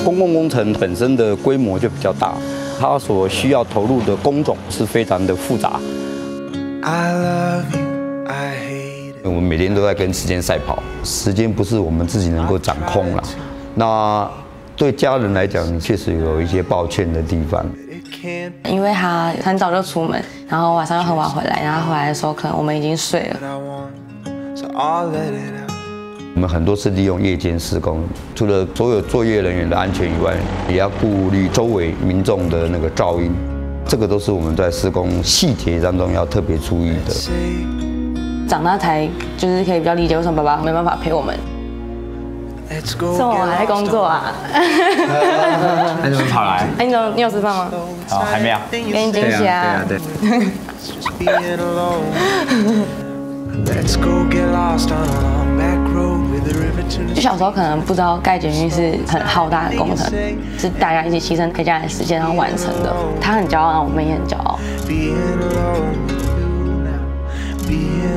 公共工程本身的规模就比较大，它所需要投入的工种是非常的复杂。我们每天都在跟时间赛跑，时间不是我们自己能够掌控了。那对家人来讲，确实有一些抱歉的地方。 因为他很早就出门，然后晚上又很晚回来，然后回来的时候可能我们已经睡了。 我们很多是利用夜间施工，除了所有作业人员的安全以外，也要顾虑周围民众的那个噪音，这个都是我们在施工细节当中要特别注意的。 长大才就是可以比较理解为什么爸爸没办法陪我们。趁我还在工作啊。 那你怎么跑来？ 哎，你有吃饭吗？ 哦，还没有。 给你惊喜啊！ 对。 就小时候可能不知道盖捷运是很浩大的工程，是大家一起牺牲陪家人的时间然后完成的。他很骄傲，然后我们也很骄傲。